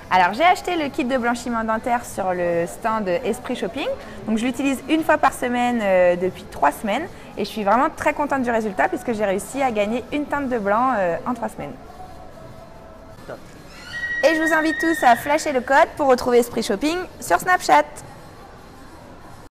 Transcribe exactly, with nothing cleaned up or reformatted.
Alors j'ai acheté le kit de blanchiment dentaire sur le stand Esprit Shopping. Donc je l'utilise une fois par semaine euh, depuis trois semaines et je suis vraiment très contente du résultat puisque j'ai réussi à gagner une teinte de blanc euh, en trois semaines. Et je vous invite tous à flasher le code pour retrouver Esprit Shopping sur Snapchat.